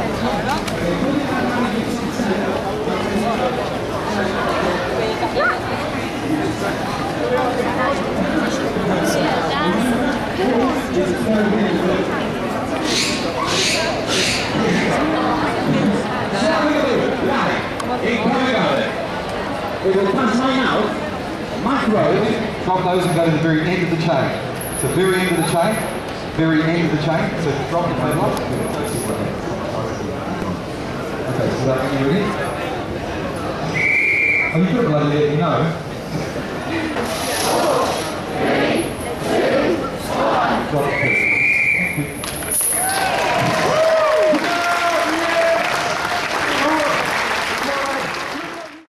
It will come time out, macro, drop those and go to the very end of the chain. So very end of the chain, very end of the chain, so drop the padlock. Okay, so that, you ready? Oh, you could have bloody let me know.